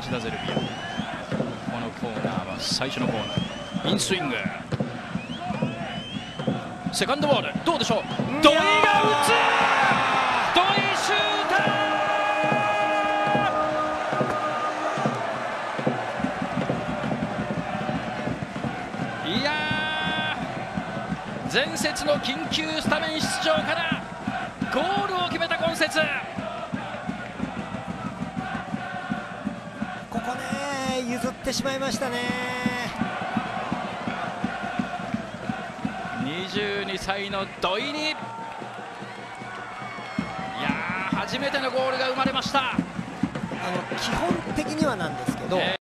町田ゼルビア。このコーナーは最初のコーナー、インスイング、セカンドボール、どうでしょう。土井が打つ、土井シューター。いやー、前節の緊急スタメン出場からゴールを決めた今節。 ここね、譲ってしまいましたね。 22歳の土井に、いやー、初めてのゴールが生まれました。 基本的にはなんですけど、